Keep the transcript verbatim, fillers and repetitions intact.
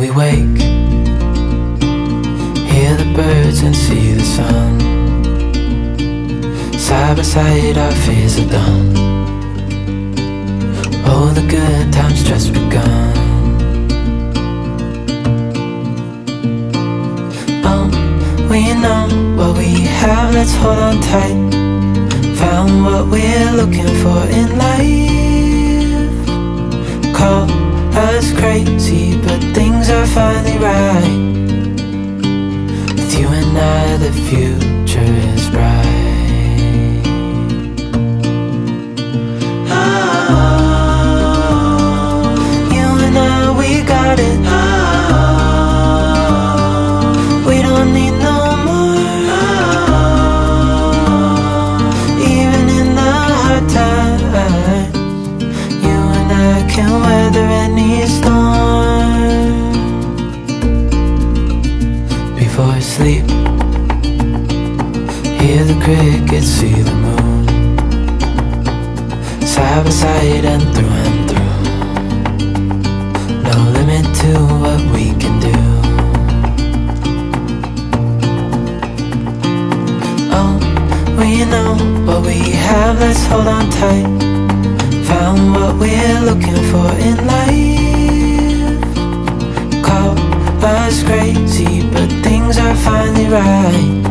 we wake, hear the birds and see the sun. Side by side our fears are done. Oh, the good times just begun. Oh, we know what we have, let's hold on tight. Found what we're looking for in life. Call us crazy, but things are finally right. With you and I, the future is bright. Oh, you and I, we got it. Oh, we don't need no more. Oh, even in the hard times, you and I can weather any storm. Before I sleep, hear the crickets, see the moon. Side by side and through and through. No limit to what we can do. Oh, we know what we have, let's hold on tight. Found what we're looking for in life. Call us crazy, but things are finally right.